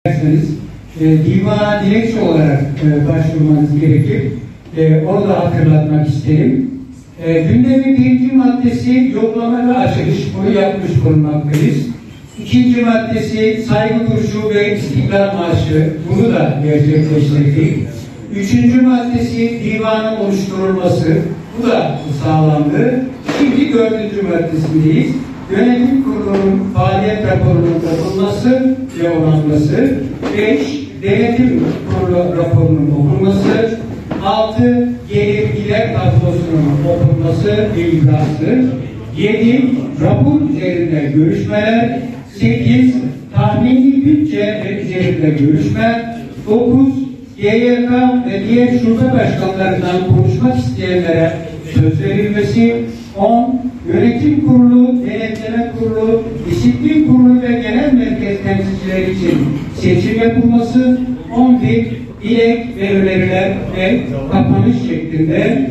Divana dilekçe olarak başvurmanız gerekir. Onu da hatırlatmak isterim. Gündemin birinci maddesi yoklama ve açılış. Bunu yapmış bulunmaktayız. İkinci maddesi saygı duruşu ve istiklal marşı. Bunu da gerçekleştirdik. Üçüncü maddesi divanın oluşturulması. Bu da sağlandı. Şimdi dördüncü maddesindeyiz. Yönetim kurulunun faaliyet raporunun okunması ve onanması. 5. Denetim kurulu raporunun okunması. 6. Gelir gider tablosunun okunması ve icrası. 7. Rapor üzerinde görüşmeler. 8. Tahmini bütçe üzerinde görüşme. 9. YYK ve diğer şube başkanlarından konuşmak isteyenlere söz verilmesi. 10. Yönetim kurulu, denetleme kurulu, disiplin kurulu ve genel merkez temsilcileri için seçim yapılması. 11. Dilek ve öneriler ve kapanış şeklinde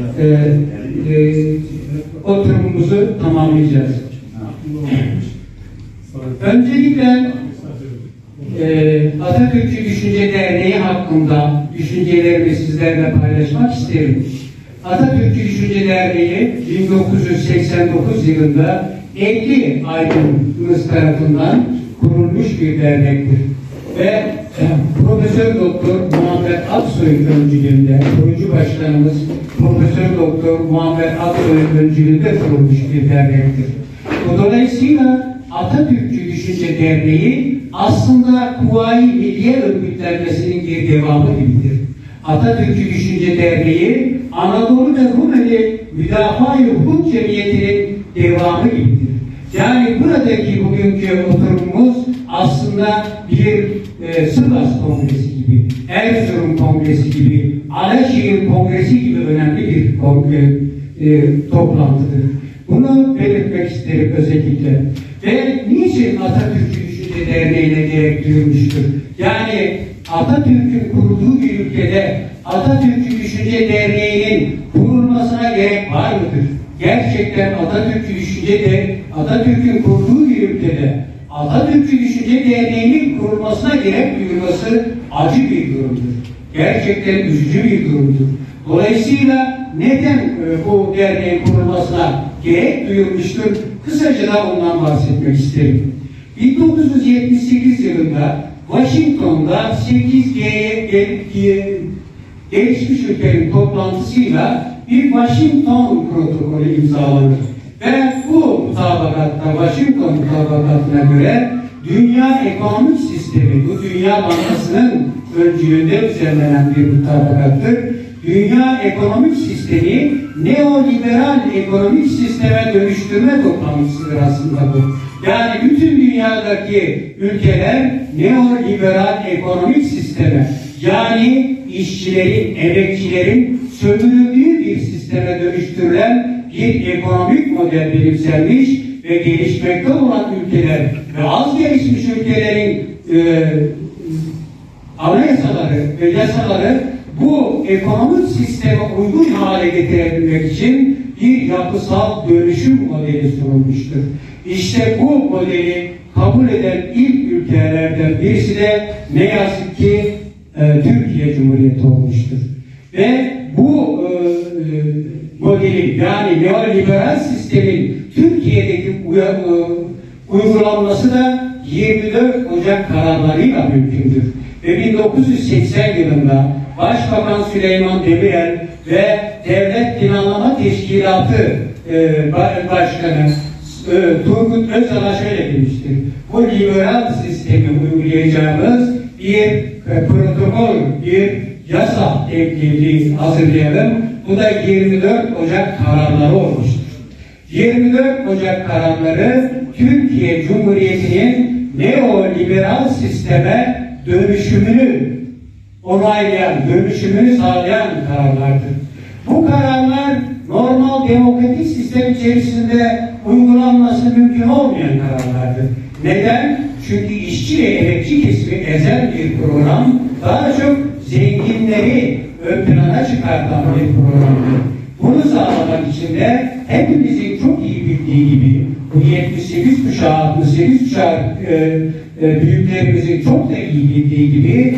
oturumumuzu tamamlayacağız. Öncelikle Atatürkçü Düşünce Derneği hakkında düşüncelerimi sizlerle paylaşmak isterim. Atatürkçü Düşünce Derneği 1989 yılında 50 aydınımız tarafından kurulmuş bir dernektir. Ve Profesör Doktor Muhammed Aksoy'un öncülüğünde, kurucu başkanımız Profesör Doktor Muhammed Aksoy'un öncülüğünde kurulmuş bir dernektir. Dolayısıyla Atatürkçü Düşünce Derneği aslında Kuvayi Milliye örgütlenmesinin bir devamı gibidir. Atatürkçü Düşünce Derneği Anadolu ve Rumeli Müdafaa-i Hukuk Cemiyeti'nin devamı gibidir. Yani buradaki bugünkü oturumumuz aslında bir Sivas Kongresi gibi, Erzurum Kongresi gibi, Alaşehir Kongresi gibi önemli bir toplantıdır. Bunu belirtmek isterim özellikle. Ve niçin Atatürkçü Düşünce Derneği'ne gerek duyulmuştur? Yani Atatürk'ün kurulduğu bir ülkede Atatürkçü Düşünce Derneği'nin kurulmasına gerek var mıdır? Gerçekten Atatürk'ün kurulduğu bir ülkede Atatürkçü Düşünce Derneği'nin kurulmasına gerek duyulması acı bir durumdur. Gerçekten üzücü bir durumdur. Dolayısıyla neden bu derneğin kurulmasına gerek duyulmuştur? Kısaca da ondan bahsetmek isterim. 1978 yılında Washington'da 8G'ye gelişmiş ülkenin toplantısıyla bir Washington protokolü imzalanır. Ve bu mutabakatta, Washington mutabakatına göre dünya ekonomik sistemi, bu Dünya Bankası'nın öncülüğünde düzenlenen bir mutabakattır. Dünya ekonomik sistemi neoliberal ekonomik sisteme dönüştürme toplantısıdır aslında bu. Yani bütün dünyadaki ülkeler neoliberal ekonomik sisteme, yani işçilerin, emekçilerin sömürüldüğü bir sisteme dönüştürülen bir ekonomik model benimsenmiş ve gelişmekte olan ülkeler ve az gelişmiş ülkelerin anayasaları ve yasaları bu ekonomik sisteme uygun hale getirebilmek için bir yapısal dönüşüm modeli sunulmuştur. İşte bu modeli kabul eden ilk ülkelerden birisi de ne yazık ki Türkiye Cumhuriyeti olmuştur. Ve bu modeli, yani neoliberal sistemin Türkiye'deki uygulanması da 24 Ocak kararlarıyla mümkündür. Ve 1980 yılında Başbakan Süleyman Demirel ve Devlet Planlama Teşkilatı Başkanı Turgut Özal'a şöyle demiştir: bu liberal sistemi uygulayacağımız bir protokol, bir yasa teklifi hazırlayalım. Bu da 24 Ocak kararları olmuştur. 24 Ocak kararları Türkiye Cumhuriyeti'nin neoliberal sisteme dönüşümünü onaylayan, dönüşümünü sağlayan kararlardır. Bu kararlar normal demokratik sistem içerisinde uygulanması mümkün olmayan kararlardır. Neden? Çünkü işçi ve emekçi kesimi ezen bir program, daha çok zenginleri ön plana çıkartan bir programdır. Bunu sağlamak için de hepimizin çok iyi bildiği gibi bu 78 kuşağı, 68 kuşağı büyüklerimizin çok da iyi bildiği gibi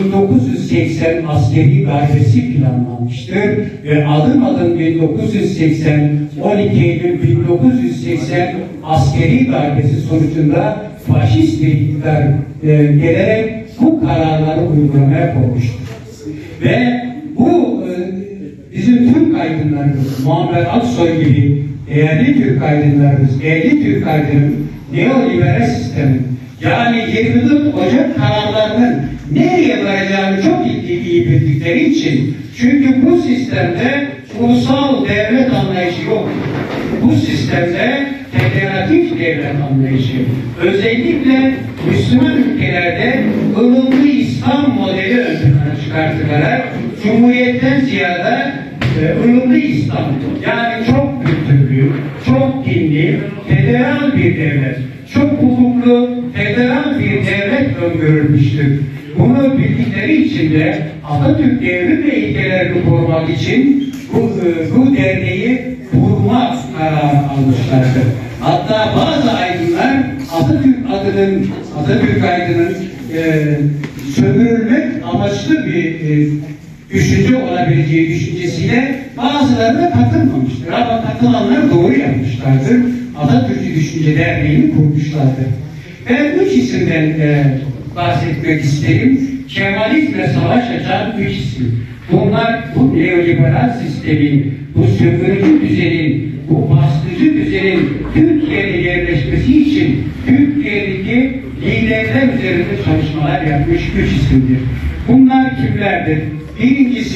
1980 askeri darbesi planlanmıştır ve adım adım 1980, 12 Eylül 1980 askeri darbesi sonucunda faşist bir iktidar gelerek bu kararları uygulamaya koymuştur. Ve bu bizim Türk aydınlarımız, Muammer Aksoy gibi değerli Türk aydınlarımız, değerli Türk aydınlarımız neoliberal sistemin, yani 24 Ocak kararlarının nereye varacağını çok iyi bildikleri için, çünkü bu sistemde ulusal devlet anlayışı yok. Bu sistemde federatif devlet anlayışı, özellikle Müslüman ülkelerde ılımlı İslam modeli ön plana çıkartılarak Cumhuriyetten ziyade ılımlı İslam, yani çok kültürlü, çok dinli, federal bir devlet, çok hukuklu, federal bir devlet öngörülmüştür. Bunu bildikleri için de Atatürk devrim ve ilkelerini korumak için bu derneği kurma kararı almışlardır. Hatta bazı aydınlar Atatürk adının sömürülmek amaçlı bir düşünce olabileceği düşüncesiyle bazılarına katılmamıştır. Ama katılanlar doğru yapmışlardır. Atatürkçü Düşünce Derneği'ni kurmuşlardır. Ben üç isimden bahsetmek isterim. Kemalizmle savaş açan üç isim. Bunlar bu neoliberal sistemin, bu sömürücü düzenin, bu baskıcı düzenin Türkiye'de yerleşmesi için Türkiye'deki liderler üzerinde çalışmalar yapmış üç isimdir. Bunlar kimlerdir? Birincisi,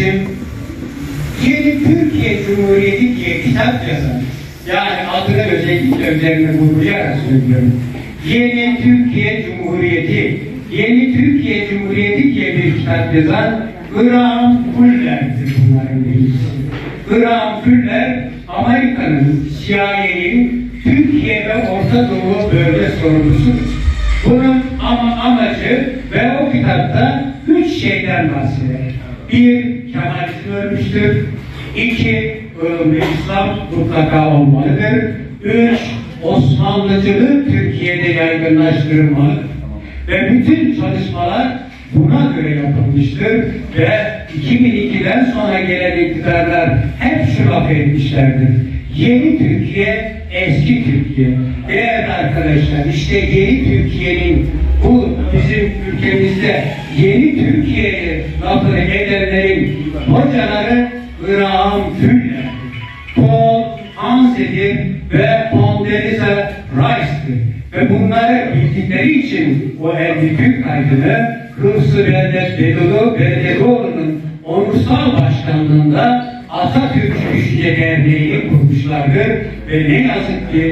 Yeni Türkiye Cumhuriyeti diye kitap yazan, yani adını özellikle üzerine vurgulayarak söylüyorum. Yeni Türkiye Cumhuriyeti, Yeni Türkiye Cumhuriyeti diye bir kitap yazan Graham Fuller'dir bunların birincisi. Graham Fuller, Amerika'nın, CIA'nin Türkiye ve Orta Doğu bölge sorumlusudur. Bunun amacı ve o kitapta üç şeyden bahseder. Bir, Kemalizm ölmüştür. İki, ılımlı İslam mutlaka olmalıdır. Üç, Osmanlıcılığı Türkiye'de yaygınlaştırılmalıdır. Ve bütün çalışmalar buna göre yapılmıştır ve 2002'den sonra gelen iktidarlar hep şu laf etmişlerdir. Yeni Türkiye, eski Türkiye. Değerli arkadaşlar, işte yeni Türkiye'nin bu bizim ülkemizde yeni Türkiye'yi lafını edenlerin hocaları Graham Fuller, Paul Hanse'dir ve Condoleezza Rice'dir. Ve bunları bildikleri için o elli Türk aydını Hırsı Beldedoğlu'nun onursal başkanlığında Atatürkçü Düşünce Derneği'ni kurmuşlardır ve ne yazık ki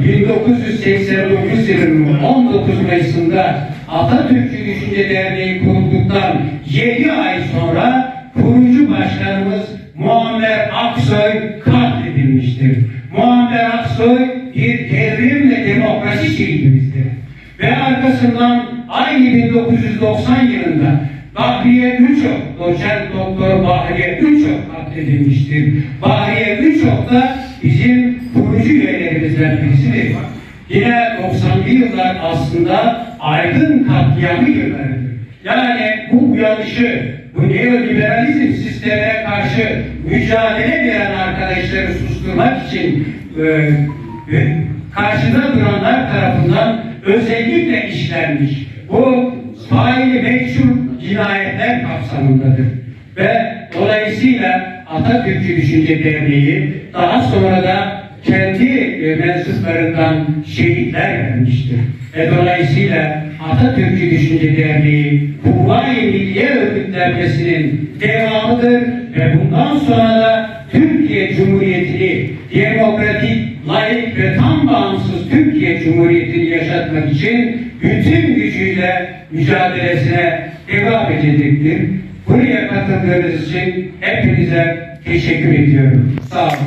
1989 yılının 19 Mayıs'ında Atatürkçü Düşünce Derneği kurulduktan 7 ay sonra kurucu başkanımız Muammer Aksoy katledilmiştir. Muammer Aksoy bir devrim ve demokrasi şehidimizdir. Ve arkasından aynı 1990 yılında Bahriye Üçok, doçent doktor Bahriye Üçok katledilmiştir. Bahriye Üçok da bizim kurucu üyelerimizden birisidir. Yine 90'lı yıllar aslında aydın katliamı yıllarıdır. Yani bu uyanışı, bu neoliberalizm sistemine karşı mücadele veren arkadaşları susturmak için karşıda duranlar tarafından özellikle işlenmiş. Bu faili meşhur cinayetler kapsamındadır. Ve dolayısıyla Atatürkçü Düşünce Derneği daha sonra da kendi mensuplarından şehitler vermiştir. Ve dolayısıyla Atatürkçü Düşünce Derneği Kuvayi Milliye örgütlenmesinin devamıdır ve bundan sonra da Türkiye Cumhuriyeti'ni demokratik, layık ve tam bağımsız Türkiye Cumhuriyeti'ni yaşatmak için bütün gücüyle mücadelesine devam edecektir. Buraya katıldığınız için hepinize teşekkür ediyorum. Sağ olun.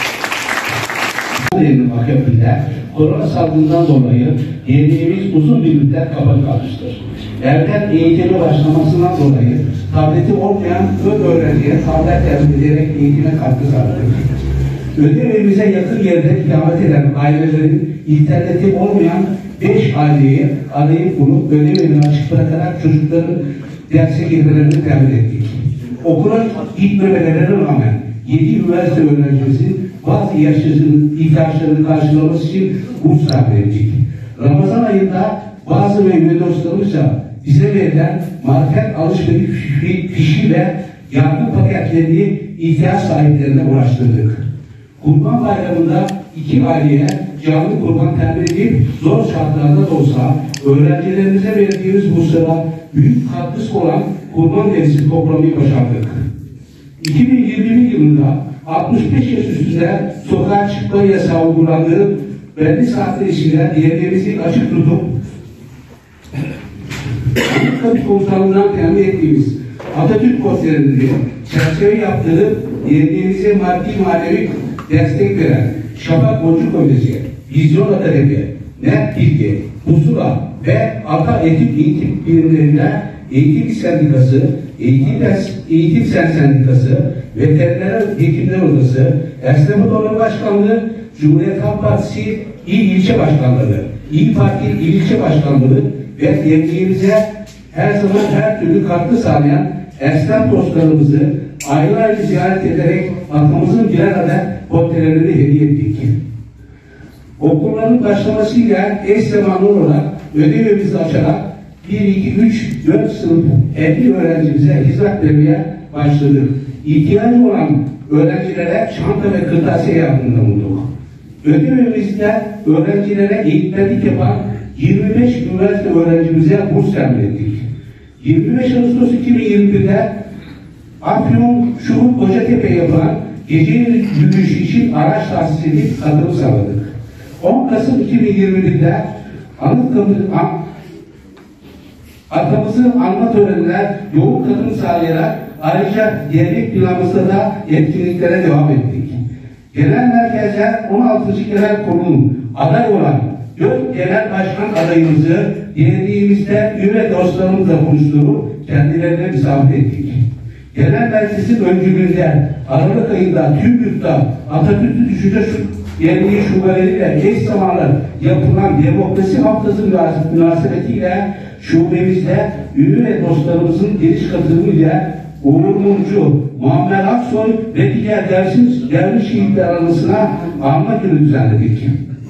Akabinde korona salgından dolayı derneğimiz uzun bir müddet kapalı kalmıştır. Erken eğitime başlamasından dolayı tableti olmayan öğrenciye tablet temin ederek eğitime katkı sağladık. Ödev evimize yakın yerde ikamet eden ailelerin interneti olmayan 5 aileyi arayıp bulup ödevini açık bırakarak çocukların derse girmelerini temin ettik. Okula gitmemelerine rağmen 7 üniversite öğrencisinin bazı ihtiyaçlarını karşılaması için burs verdik. Ramazan ayında bazı meyve dostlarımızla bize verilen market alışveriş fişi ve yardım paketlerini ihtiyaç sahiplerine ulaştırdık. Kurban Bayramı'nda 2 aileye canlı kurban temin edip zor şartlarda da olsa öğrencilerimize verdiğimiz burslara büyük katkısı olan kurban derisi toplamayı başardık. 2021 yılında 65 yaş üstünde sokağa çıkma yasağı uygulandığı belli saatler içinde yerlerimizi açık tutup Anıtkabir Komutanlığı'ndan temin ettiğimiz Atatürk posterlerini çerçeve yaptırıp yerlerimize maddi manevi destek veren Şafak Boncuk Komitesi, Vizyon Akademi, NET Bilgi, Pusula ve Ata Eğitim Birimlerinde Eğitim Sendikası, Eğitim Sendikası, Veteriner Hekimler Odası, Esnaf Odaları Başkanlığı, Cumhuriyet Halk Partisi İl İlçe Başkanlığı, İl Parti İl İlçe Başkanlığı ve derneğimize her zaman her türlü katkı sağlayan esnaf dostlarımızı ayrı ayrı ziyaret ederek atamızın birer adet portrelerini hediye ettik. Okulların başlamasıyla eş zamanlı olarak ödevimizi açarak 1, 2, 3, 4 sınıf 50 öğrencimize hizmet vermeye başladık. İhtiyacı olan öğrencilere çanta ve kırtasiye yardımında bulunduk. Ödevimizde öğrencilere eğitmenlik yapan 25 üniversite öğrencimize burs temin ettik. 25 Ağustos 2021'de Afyon Şuhut Kocatepe yapılan gece yürüyüşü için araç tahsis edip katılım sağladık. 10 Kasım 2021'de atamızın anma törenine yoğun katılım sağlayarak ayrıca diğerlik planımızda da etkinliklere devam ettik. Genel merkezler 16. Genel Kurulu'nun aday olan 4 genel başkan adayımızı yerliğimizde üye dostlarımızla buluşturup kendilerine misafir ettik. Genel merkezin öncülüğünde Aralık ayında tüm yurtta Atatürk'ü düşünce yerliği şubeleriyle eş zamanlı yapılan demokrasi haftası münasebetiyle şubemizde üye ve dostlarımızın geniş katılımıyla Uğur Mumcu, Muammer Aksoy ve diğer derviş şehitler anısına anma günü düzenledik.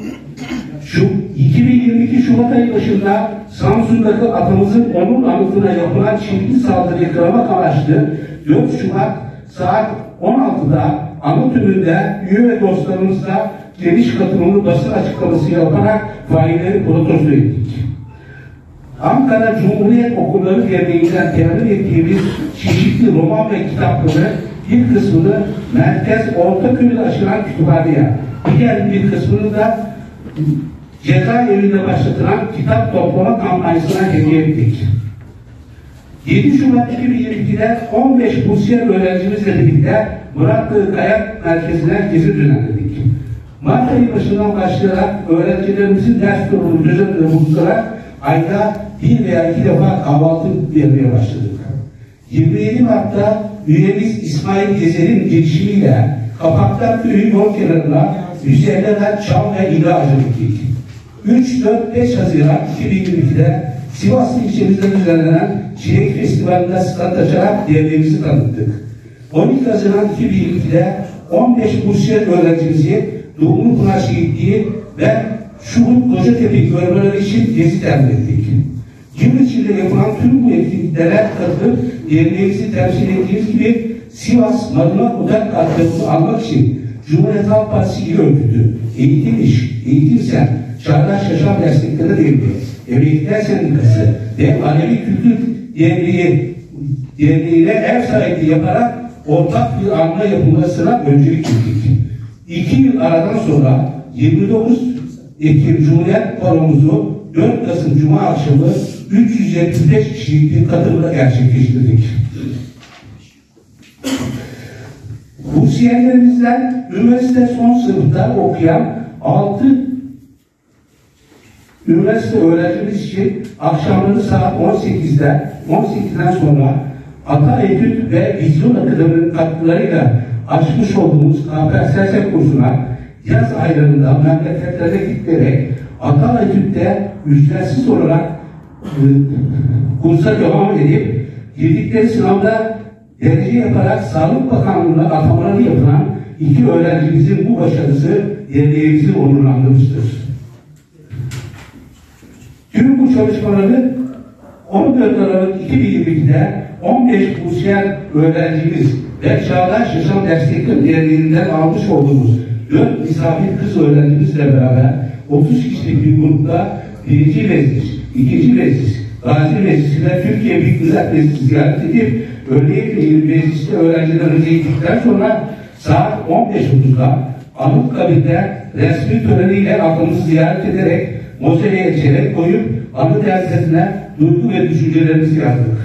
2022 Şubat ayı başında Samsun'daki atamızın onur anıtına yapılan çevikli saldırıyı kıramak amaçlı 4 Şubat saat 16'da anıt önünde üye ve dostlarımızla geniş katılımlı basın açıklaması yaparak failleri protesto ettik. Ankara Cumhuriyet Okulları Derneği'nden temin ettiğimiz çeşitli roman ve kitapları bir kısmını Merkez Ortaköy'de açılan kütüphaneye, diğer bir kısmını da cezaevinde başlatılan kitap toplama kampanyasına hediye ettik. 7 Şubat 2022'de 15 bursiyer öğrencimizle birlikte Murat Kayak Merkezi'ne gezi düzenledik. Mart ayı başından başlayarak öğrencilerimizin ders durumunu göz önünde bulundurarak ayda 1 veya 2 defa kahvaltı vermeye başladık. 27 Mart'ta üyemiz İsmail Gezer'in girişimiyle Kapaklar Köyü yol kenarına üzerlerden çam ve ila ağacı diktik. 3-4-5 Haziran 2022'de Sivaslı ilçemizde düzenlenen Çilek Festivali'nde stand açarak derneğimizi tanıttık. 12 Haziran 2022'de 15 bursiyer öğrencimizi Dumlupınar Şehitliği ve Şuhut Kocatepe görmeleri için gezi temin ettik. Yıl içinde yapılan tüm bu etkinliklere katılıp derneğimizi temsil ettiğimiz gibi Sivas Madımak Odak Kadrosu almak için Cumhuriyet Halk Partisi İl Örgütü, Eğitim İş, Eğitim Sen, Çağdaş Yaşam Destekleri Devleti, Emekliler Sendikası ve Alevi Kültür Derneği'ne ev sahipliği yaparak ortak bir anma yapılmasına öncelik verdik. 2 yıl aradan sonra 29 Ekim Cumhuriyet Koromuzu 4 Kasım Cuma akşamı 375 kişilik bir katılımla gerçekleştirdik. Bursiyerlerimizden üniversite son sınıfta okuyan 6 üniversite öğrencimiz için akşamları saat 18'den sonra Ata Etüt ve Vizyon Akademi'nin katkılarıyla açmış olduğumuz KPSS kursuna yaz aylarında memleketlerine giderek Atal Etüt'te ücretsiz olarak kursa devam edip girdikleri sınavda derece yaparak Sağlık Bakanlığı'na atamaları yapılan 2 öğrencimizin bu başarısı derneğimizi onurlandırmıştır. Tüm bu çalışmaları 14 Aralık 2022'de 15 bursiyer öğrencimiz ve Çağdaş Yaşam Destekleri Derneği'nden almış olduğumuz 4 misafir kız öğrencimizle beraber 30 kişilik bir grupta 1. Meclis, 2. Meclis, Gazi Meclisi'ne Türkiye Büyük Millet Meclisi ziyaret edip Öğle Meclisi'nde öğrencilerimizi eğittikten sonra saat 15.30'da Anıtkabir'de resmi töreniyle aklımızı ziyaret ederek mozeleye çelenk koyup anı derslerine duygu ve düşüncelerimizi yazdık.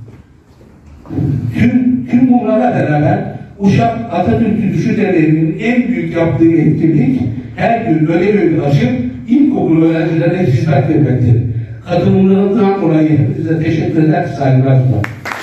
Tüm bunlarla beraber Uşak Atatürk'ü düşüncelerinin en büyük yaptığı etkinlik her gün öğle açıp ilkokul öğrencilerine hizmet vermektir. Katılımlarından dolayı hepinize teşekkür eder, saygılar sunar.